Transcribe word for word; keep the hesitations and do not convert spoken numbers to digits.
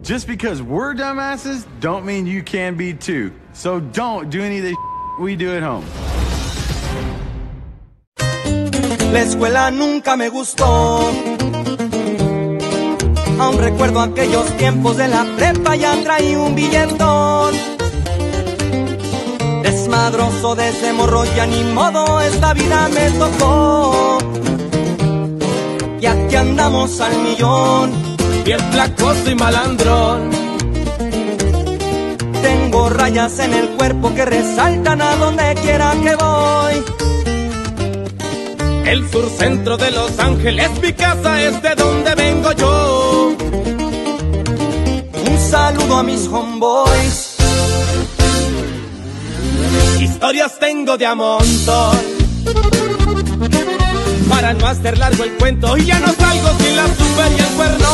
Just because we're dumbasses don't mean you can be too. So don't do any of the we do at home. La escuela nunca me gustó. Aún recuerdo aquellos tiempos de la prepa, ya traí un billetón. Desmadroso de ese morro, ya ni modo, esta vida me tocó. Y aquí andamos al millón, bien flacoso y malandrón. Tengo rayas en el cuerpo que resaltan a donde quiera que voy. El sur centro de Los Ángeles, mi casa es de donde vengo yo. Un saludo a mis homeboys. Historias tengo de a montón. Para no hacer largo el cuento, y ya no salgo sin la super y el cuerno.